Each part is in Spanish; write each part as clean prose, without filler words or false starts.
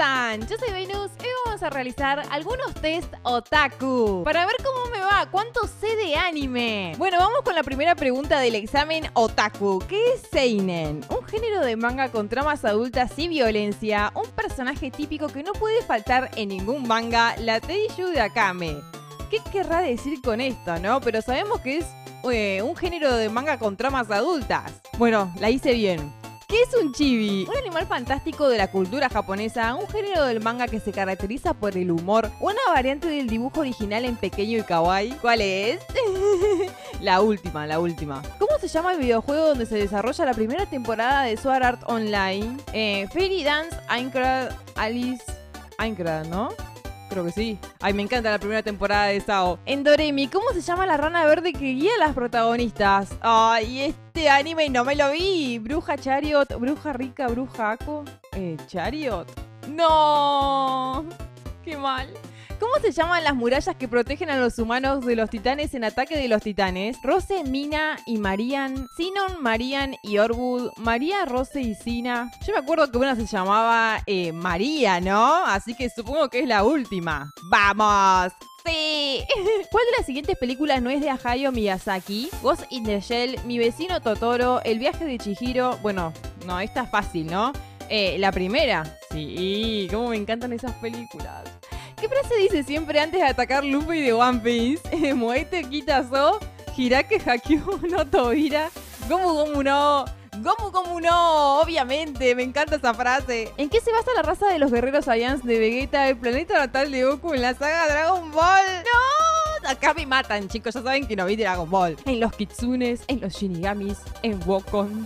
están? Yo soy Venus y hoy vamos a realizar algunos test otaku para ver cómo me va, cuánto sé de anime. Bueno, vamos con la primera pregunta del examen otaku. ¿Qué es seinen? Un género de manga con tramas adultas y violencia, un personaje típico que no puede faltar en ningún manga, la Teiju de Akame. ¿Qué querrá decir con esto, no? Pero sabemos que es un género de manga con tramas adultas. Bueno, la hice bien. ¿Qué es un chibi? Un animal fantástico de la cultura japonesa, un género del manga que se caracteriza por el humor, una variante del dibujo original en pequeño y kawaii. ¿Cuál es? La última. ¿Cómo se llama el videojuego donde se desarrolla la primera temporada de Sword Art Online? Fairy Dance, Aincrad, Alice... Aincrad, ¿no? Creo que sí. Ay, me encanta la primera temporada de Sao. En Doremi, ¿cómo se llama la rana verde que guía a las protagonistas? Ay, este anime no me lo vi. Bruja Chariot, Bruja Rica, Bruja Ako. Chariot. No. Qué mal. ¿Cómo se llaman las murallas que protegen a los humanos de los titanes en Ataque de los Titanes? Rose, Mina y Marian. Sinon, Marian y Orwood. María, Rose y Sina. Yo me acuerdo que una se llamaba María, ¿no? Así que supongo que es la última. ¡Vamos! ¡Sí! ¿Cuál de las siguientes películas no es de Hayao Miyazaki? Ghost in the Shell, Mi vecino Totoro, El viaje de Chihiro. Bueno, no, esta es fácil, ¿no? La primera. Sí, cómo me encantan esas películas. ¿Qué frase dice siempre antes de atacar Luffy de One Piece? Moete Kitazo, Hirake Hakyu no Tobira, Gomu Gomu no. Gomu Gomu no, obviamente, me encanta esa frase. ¿En qué se basa la raza de los guerreros Saiyans de Vegeta, el planeta natal de Goku en la saga Dragon Ball? ¡No! Acá me matan, chicos, ya saben que no vi Dragon Ball. En los Kitsunes, en los Shinigamis, en Wukong.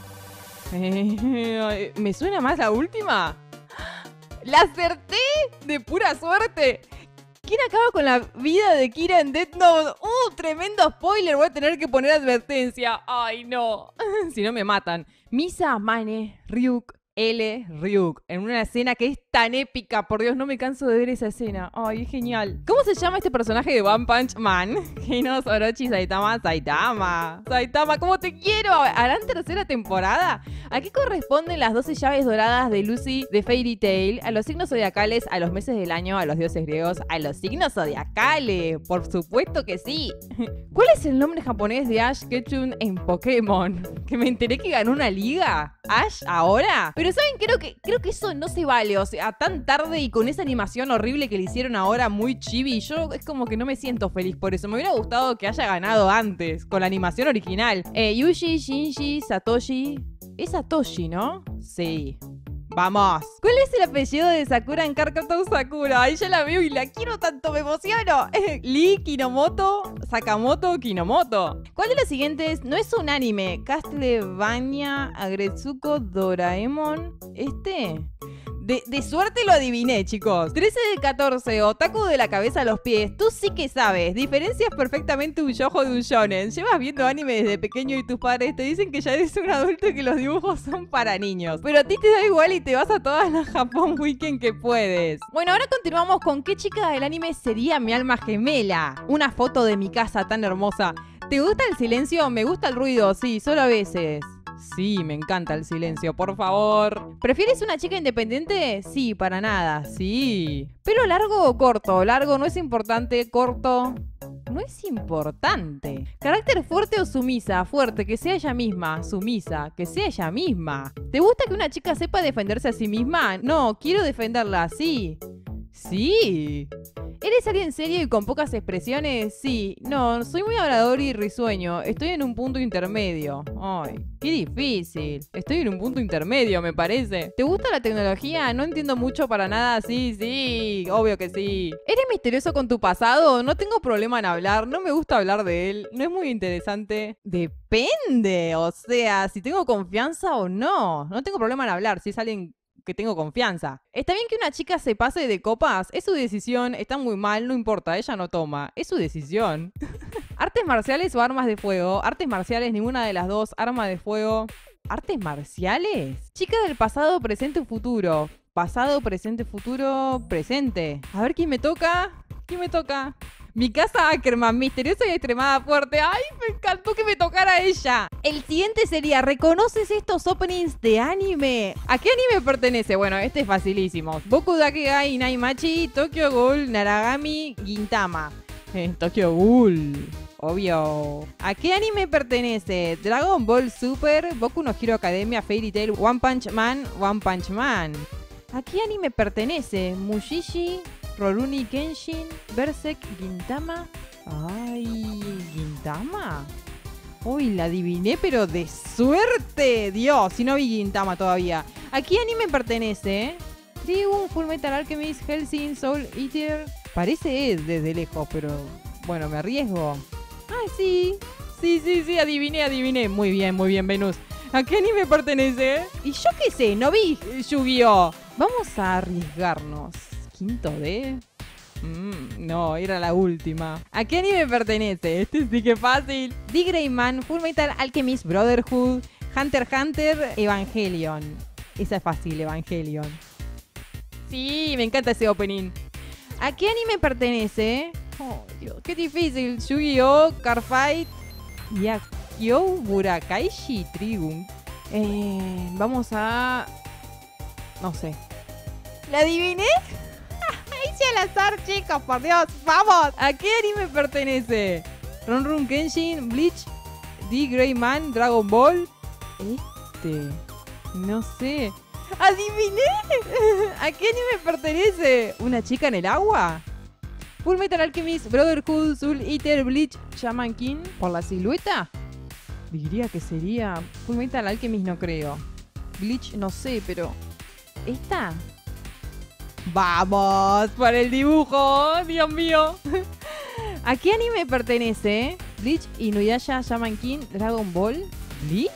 ¿Me suena más la última? ¡La acerté! ¡De pura suerte! ¿Quién acaba con la vida de Kira en Death Note? ¡Tremendo spoiler! Voy a tener que poner advertencia. ¡Ay, no! Si no me matan. Misa, Mane, Ryuk, L, Ryuk. En una escena que es tan épica. Por Dios, no me canso de ver esa escena. ¡Ay, es genial! ¿Cómo se llama este personaje de One Punch Man? Genos, Orochi, Saitama, Saitama, ¿cómo te quiero? ¿Harán tercera temporada? ¿A qué corresponden las 12 llaves doradas de Lucy de Fairy Tail? A los signos zodiacales, a los meses del año, a los dioses griegos, a los signos zodiacales. Por supuesto que sí. ¿Cuál es el nombre japonés de Ash Ketchum en Pokémon? Que me enteré que ganó una liga. ¿Ash ahora? Pero ¿saben? Creo que eso no se vale. O sea, tan tarde y con esa animación horrible que le hicieron ahora muy chibi. Yo es como que no me siento feliz por eso. Me hubiera gustado que haya ganado antes, con la animación original. Yuji, Shinji, Satoshi... Es Satoshi, ¿no? Sí. ¡Vamos! ¿Cuál es el apellido de Sakura en Card Sakura? Ay, ya la veo y la quiero tanto, me emociono. Lee, Kinomoto, Sakamoto, Kinomoto. ¿Cuál de los siguientes no es un anime? Castlevania, Agretsuko, Doraemon. De suerte lo adiviné, chicos. 13 de 14, otaku de la cabeza a los pies. Tú sí que sabes. Diferencias perfectamente un shoujo de un shonen. Llevas viendo anime desde pequeño y tus padres te dicen que ya eres un adulto y que los dibujos son para niños. Pero a ti te da igual y te vas a todas las Japón Weekend que puedes. Bueno, ahora continuamos con ¿qué chica del anime sería mi alma gemela? Una foto de mi casa tan hermosa. ¿Te gusta el silencio? Me gusta el ruido, sí, solo a veces. Sí, me encanta el silencio, por favor. ¿Prefieres una chica independiente? Sí, para nada, sí. ¿Pelo largo o corto? Largo no es importante, corto no es importante. ¿Carácter fuerte o sumisa? Fuerte, que sea ella misma. Sumisa, que sea ella misma. ¿Te gusta que una chica sepa defenderse a sí misma? No, quiero defenderla, sí. Sí. ¿Eres alguien serio y con pocas expresiones? Sí. No, soy muy hablador y risueño. Estoy en un punto intermedio. Ay, qué difícil. Estoy en un punto intermedio, me parece. ¿Te gusta la tecnología? No entiendo mucho para nada. Sí, obvio que sí. ¿Eres misterioso con tu pasado? No tengo problema en hablar. No me gusta hablar de él. No es muy interesante. Depende. O sea, si tengo confianza o no. No tengo problema en hablar. Si es alguien que tengo confianza. ¿Está bien que una chica se pase de copas? Es su decisión, está muy mal, no importa, ella no toma. Es su decisión. ¿Artes marciales o armas de fuego? Artes marciales, ninguna de las dos. Arma de fuego. ¿Artes marciales? Chica del pasado, presente o futuro. Pasado, presente, futuro, presente. A ver, ¿quién me toca? ¿Quién me toca? Mi casa Ackerman, misteriosa y extremada fuerte. ¡Ay, me encantó que me tocara ella! El siguiente sería, ¿reconoces estos openings de anime? ¿A qué anime pertenece? Bueno, este es facilísimo. Boku Dakegai Inaimachi, Tokyo Ghoul, Naragami, Gintama. Tokyo Ghoul. Obvio. ¿A qué anime pertenece? Dragon Ball Super, Boku no Hero Academia, Fairy Tail, One Punch Man, One Punch Man. ¿A qué anime pertenece? Mushishi, Rurouni Kenshin, Berserk, Gintama. Ay, ¿Gintama? Uy, la adiviné, pero de suerte. Dios, si no vi Gintama todavía. ¿A qué anime pertenece? Trigun, Full Metal Alchemist, Hellsing, Soul Eater. Parece desde lejos, pero bueno, me arriesgo. Ah, sí. Sí, adiviné. Muy bien, Venus. ¿A qué anime pertenece? Y yo qué sé, no vi Yu-Gi-Oh! Vamos a arriesgarnos. ¿Quinto D? No, era la última. ¿A qué anime pertenece? Este sí que es fácil. The Gray Man, Full Metal Alchemist Brotherhood, Hunter x Hunter, Evangelion. Esa es fácil, Evangelion. Sí, me encanta ese opening. ¿A qué anime pertenece? Oh, Dios, qué difícil. Yu-Gi-Oh!, Cardfight, Yakyo, Burakaishi, Trigun. Vamos a... no sé. ¿La adiviné? Hice al azar, chicos, por Dios. ¡Vamos! ¿A qué anime pertenece? Rurouni Kenshin, Bleach, The Gray Man, Dragon Ball. No sé. ¡Adiviné! ¿A qué anime pertenece? ¿Una chica en el agua? Full Metal Alchemist, Brotherhood, Soul Eater, Bleach, Shaman King. ¿Por la silueta? Diría que sería... Full Metal Alchemist no creo. Bleach no sé, pero... ¿esta? ¡Vamos! ¡Por el dibujo! ¡Dios mío! ¿A qué anime pertenece? Bleach, Inuyasha, Shaman King, Dragon Ball. ¿Bleach?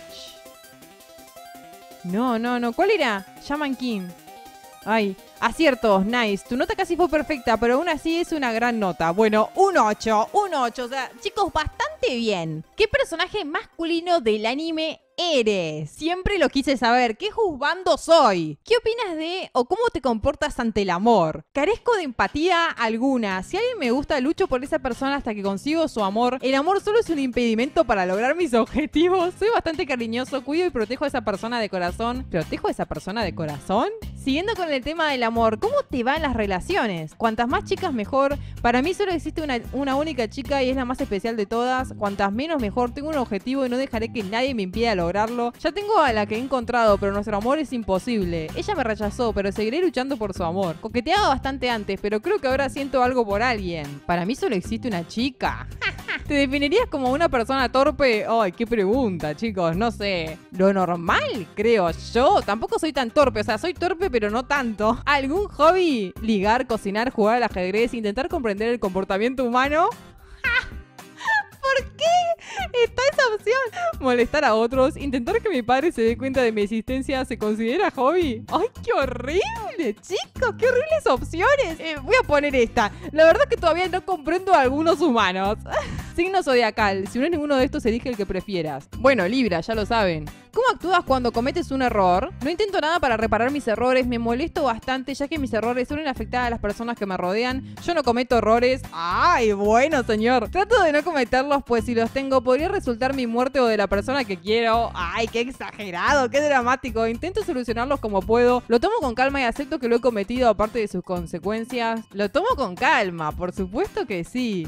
No. ¿Cuál era? Shaman King. Ay, aciertos, nice. Tu nota casi fue perfecta, pero aún así es una gran nota. Bueno, un 8. O sea, chicos, bastante bien. ¿Qué personaje masculino del anime eres? Siempre lo quise saber. ¿Qué juzgando soy? ¿Qué opinas de o cómo te comportas ante el amor? Carezco de empatía alguna. Si alguien me gusta, lucho por esa persona hasta que consigo su amor. El amor solo es un impedimento para lograr mis objetivos. Soy bastante cariñoso, cuido y protejo a esa persona de corazón. ¿Protejo a esa persona de corazón? Siguiendo con el tema del amor, ¿cómo te van las relaciones? Cuantas más chicas mejor. Para mí solo existe una única chica y es la más especial de todas. Cuantas menos mejor. Tengo un objetivo y no dejaré que nadie me impida lograrlo. Ya tengo a la que he encontrado, pero nuestro amor es imposible. Ella me rechazó, pero seguiré luchando por su amor. Coqueteaba bastante antes, pero creo que ahora siento algo por alguien. Para mí solo existe una chica. ¿Te definirías como una persona torpe? Ay, qué pregunta, chicos. No sé. Lo normal, creo yo. Tampoco soy tan torpe. O sea, soy torpe, pero no tanto. ¿Algún hobby? Ligar, cocinar, jugar al ajedrez, intentar comprender el comportamiento humano. ¿Por qué está esa opción? Molestar a otros, intentar que mi padre se dé cuenta de mi existencia, ¿se considera hobby? ¡Ay, qué horrible, chicos! ¡Qué horribles opciones! Voy a poner esta. La verdad es que todavía no comprendo a algunos humanos. Signo zodiacal. Si no es ninguno de estos, elige el que prefieras. Bueno, Libra, ya lo saben. ¿Cómo actúas cuando cometes un error? No intento nada para reparar mis errores, me molesto bastante ya que mis errores suelen afectar a las personas que me rodean. Yo no cometo errores. ¡Ay, bueno, señor! Trato de no cometerlos, pues si los tengo podría resultar mi muerte o de la persona que quiero. ¡Ay, qué exagerado! ¡Qué dramático! Intento solucionarlos como puedo. Lo tomo con calma y acepto que lo he cometido aparte de sus consecuencias. Lo tomo con calma, por supuesto que sí.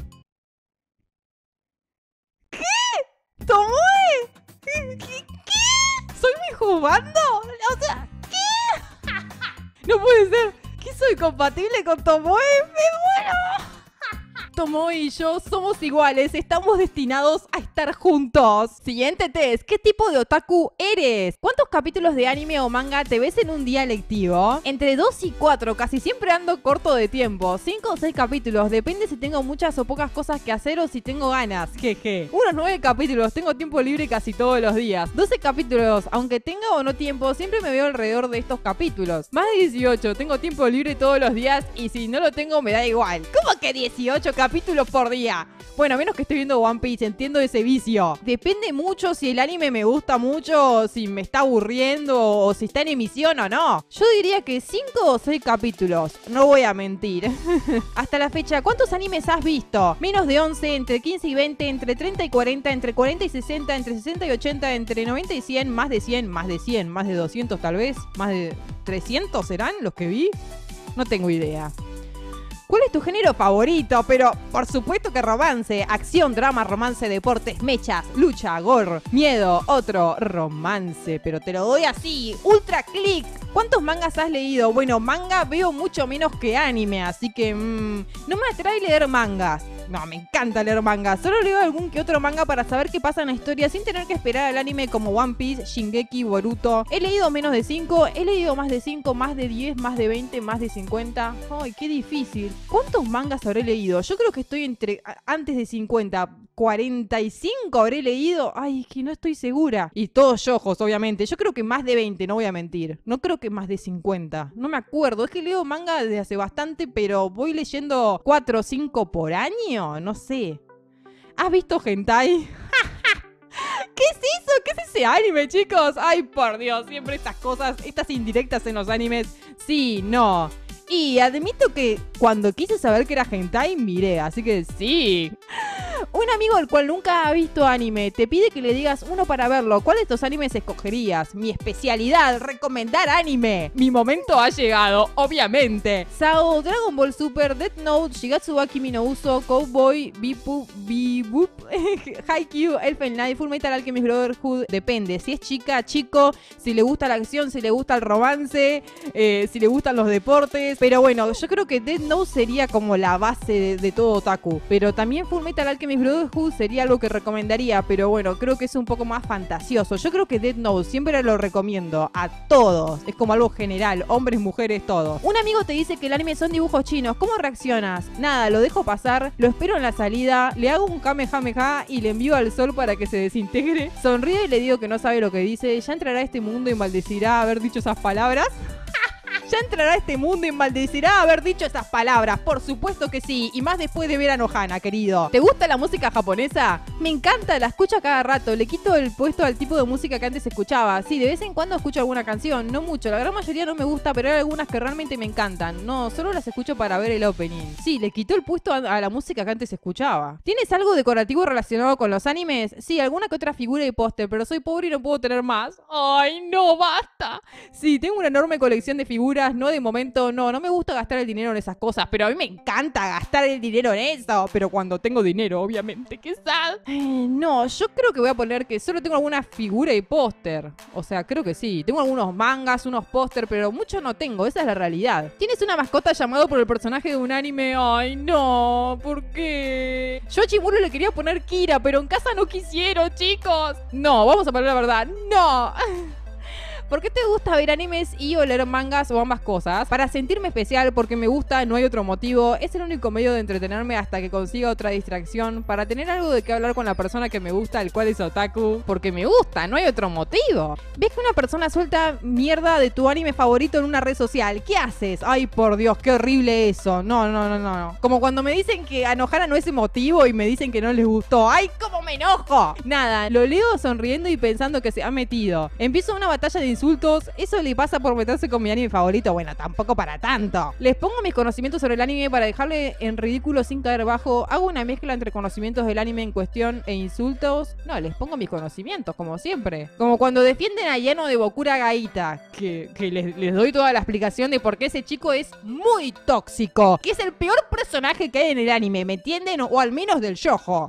¿Qué? ¿Tomoe? ¿Qué? ¿Soy mi jugando? O sea, ¿qué? No puede ser. ¿Qué soy compatible con Tomoe? ¡Me muero! Tomoe y yo somos iguales, estamos destinados a estar juntos. Siguiente test, ¿qué tipo de otaku eres? ¿Cuántos capítulos de anime o manga te ves en un día lectivo? Entre 2 y 4, casi siempre ando corto de tiempo. 5 o 6 capítulos, depende si tengo muchas o pocas cosas que hacer o si tengo ganas. Jeje. Unos 9 capítulos, tengo tiempo libre casi todos los días. 12 capítulos, aunque tenga o no tiempo, siempre me veo alrededor de estos capítulos. Más de 18, tengo tiempo libre todos los días y si no lo tengo me da igual. ¿Cómo que 18 capítulos? capítulos por día. Bueno, a menos que esté viendo One Piece, entiendo ese vicio. Depende mucho si el anime me gusta mucho, si me está aburriendo o si está en emisión o no. Yo diría que 5 o 6 capítulos, no voy a mentir. Hasta la fecha, ¿cuántos animes has visto? Menos de 11, entre 15 y 20, entre 30 y 40, entre 40 y 60, entre 60 y 80, entre 90 y 100, más de 100, más de 100, más de 200 tal vez, más de 300 serán los que vi. No tengo idea. ¿Cuál es tu género favorito? Pero por supuesto que romance, acción, drama, romance, deportes, mechas, lucha, gore, miedo, otro romance. Pero te lo doy así, ultra click. ¿Cuántos mangas has leído? Bueno, manga veo mucho menos que anime, así que no me atrae leer mangas. No, me encanta leer manga. Solo leo algún que otro manga para saber qué pasa en la historia sin tener que esperar al anime como One Piece, Shingeki, Boruto. He leído menos de 5, he leído más de 5, más de 10, más de 20, más de 50. Ay, qué difícil. ¿Cuántos mangas habré leído? Yo creo que estoy antes de 50. 45 habré leído. Ay, es que no estoy segura. Y todos youjos, obviamente. Yo creo que más de 20, no voy a mentir. No creo que más de 50. No me acuerdo. Es que leo manga desde hace bastante, pero voy leyendo 4 o 5 por año. No sé. ¿Has visto hentai? ¿Qué es eso? ¿Qué es ese anime, chicos? Ay, por Dios. Siempre estas cosas, estas indirectas en los animes. Sí, no. Y admito que cuando quise saber que era hentai, miré. Así que sí. Un amigo del cual nunca ha visto anime te pide que le digas uno para verlo. ¿Cuál de estos animes escogerías? Mi especialidad, recomendar anime. Mi momento ha llegado, obviamente. Sao, Dragon Ball Super, Death Note, Shigatsu wa Kimi no Uso, Cowboy Bebop, Haikyuu, Elfen Lied, Fullmetal Alchemist Brotherhood. Depende, si es chica, chico, si le gusta la acción, si le gusta el romance, si le gustan los deportes. Pero bueno, yo creo que Death Note sería como la base de todo otaku. Pero también Fullmetal Alchemist Brotherhood sería algo que recomendaría, pero bueno, creo que es un poco más fantasioso. Yo creo que Death Note siempre lo recomiendo a todos. Es como algo general, hombres, mujeres, todos. Un amigo te dice que el anime son dibujos chinos. ¿Cómo reaccionas? Nada, lo dejo pasar, lo espero en la salida, le hago un kamehameha y le envío al sol para que se desintegre. Sonríe y le digo que no sabe lo que dice. Ya entrará a este mundo y maldecirá haber dicho esas palabras. Ya entrará a este mundo y maldecirá haber dicho esas palabras. Por supuesto que sí. Y más después de ver a Nohana, querido. ¿Te gusta la música japonesa? Me encanta, la escucho a cada rato. Le quito el puesto al tipo de música que antes escuchaba. Sí, de vez en cuando escucho alguna canción. No mucho, la gran mayoría no me gusta, pero hay algunas que realmente me encantan. No, solo las escucho para ver el opening. Sí, le quitó el puesto a la música que antes escuchaba. ¿Tienes algo decorativo relacionado con los animes? Sí, alguna que otra figura y póster, pero soy pobre y no puedo tener más. Ay, no, basta. Sí, tengo una enorme colección de figuras. No, de momento no me gusta gastar el dinero en esas cosas, pero a mí me encanta gastar el dinero en eso. Pero cuando tengo dinero, obviamente, qué sad. No, yo creo que voy a poner que solo tengo alguna figura y póster. O sea, creo que sí. Tengo algunos mangas, unos póster, pero mucho no tengo. Esa es la realidad. ¿Tienes una mascota llamado por el personaje de un anime? Ay, no. ¿Por qué? Yo a Chiburo le quería poner Kira, pero en casa no quisieron, chicos. No, vamos a poner la verdad. No. ¿Por qué te gusta ver animes y o leer mangas o ambas cosas? Para sentirme especial, porque me gusta, no hay otro motivo. Es el único medio de entretenerme hasta que consiga otra distracción. Para tener algo de qué hablar con la persona que me gusta, el cual es otaku. Porque me gusta, no hay otro motivo. ¿Ves que una persona suelta mierda de tu anime favorito en una red social? ¿Qué haces? Ay, por Dios, qué horrible eso. No. Como cuando me dicen que a Nohana no es emotivo y me dicen que no les gustó. ¡Ay, cómo me enojo! Nada, lo leo sonriendo y pensando que se ha metido. Empiezo una batalla de insultos. Eso le pasa por meterse con mi anime favorito. Bueno, tampoco para tanto. Les pongo mis conocimientos sobre el anime para dejarle en ridículo sin caer bajo. Hago una mezcla entre conocimientos del anime en cuestión e insultos. No, les pongo mis conocimientos, como siempre. Como cuando defienden a Yano de Bokura Gaita, que les doy toda la explicación de por qué ese chico es muy tóxico, que es el peor personaje que hay en el anime, ¿me entienden? O al menos del shoujo.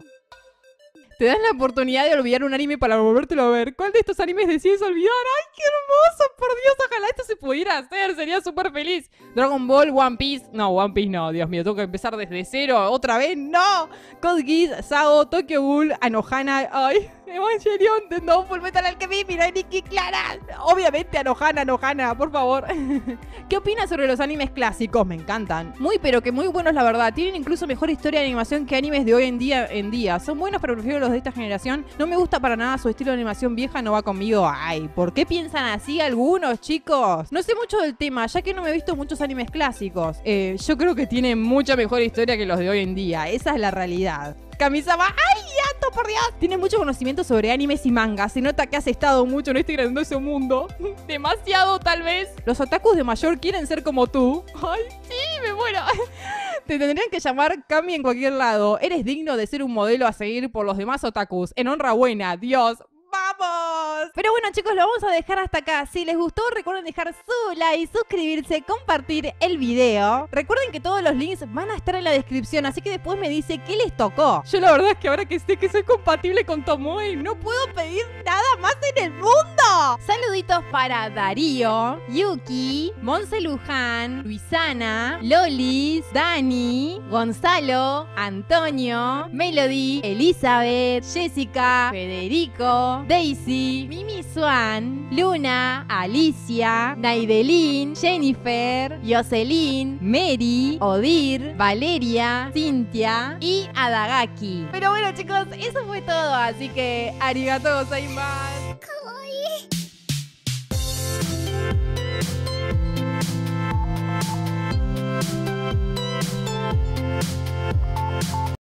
Te das la oportunidad de olvidar un anime para volvértelo a ver. ¿Cuál de estos animes decides olvidar? ¡Ay, qué hermoso! Por Dios, ojalá esto se pudiera hacer. Sería súper feliz. Dragon Ball, One Piece. No, One Piece no. Dios mío, tengo que empezar desde cero. ¿Otra vez? ¡No! Code Geass, Sao, Tokyo Ghoul, Anohana. ¡Ay! Evangelion, no, Fullmetal Alchemist, Mirai Nikki, Clara. Obviamente Anohana, por favor. ¿Qué opinas sobre los animes clásicos? Me encantan. Muy, pero que muy buenos, la verdad. Tienen incluso mejor historia de animación que animes de hoy en día. Son buenos, pero prefiero los de esta generación. No me gusta para nada su estilo de animación vieja, no va conmigo. Ay, ¿por qué piensan así algunos, chicos? No sé mucho del tema, ya que no me he visto muchos animes clásicos. Yo creo que tienen mucha mejor historia que los de hoy en día. Esa es la realidad. Kamisama, ¡ay, Yato, por Dios! Tiene mucho conocimiento sobre animes y mangas. Se nota que has estado mucho en este grandioso mundo. Demasiado, tal vez. Los otakus de mayor quieren ser como tú. ¡Ay, sí, me muero! Te tendrían que llamar Kami en cualquier lado. Eres digno de ser un modelo a seguir por los demás otakus. En honra buena, Dios. ¡Vamos! Pero bueno, chicos, lo vamos a dejar hasta acá. Si les gustó, recuerden dejar su like, suscribirse, compartir el video. Recuerden que todos los links van a estar en la descripción, así que después me dice qué les tocó. Yo la verdad es que ahora que sé que soy compatible con Tomoe, no puedo pedir nada más en el mundo. Saluditos para Darío, Yuki, Monse Luján, Luisana, Lolis, Dani, Gonzalo, Antonio, Melody, Elizabeth, Jessica, Federico, Daisy, Mimi Swan, Luna, Alicia, Naidelin, Jennifer, Jocelyn, Mary, Odir, Valeria, Cintia y Adagaki. Pero bueno, chicos, eso fue todo, así que arigatou gozaimasu.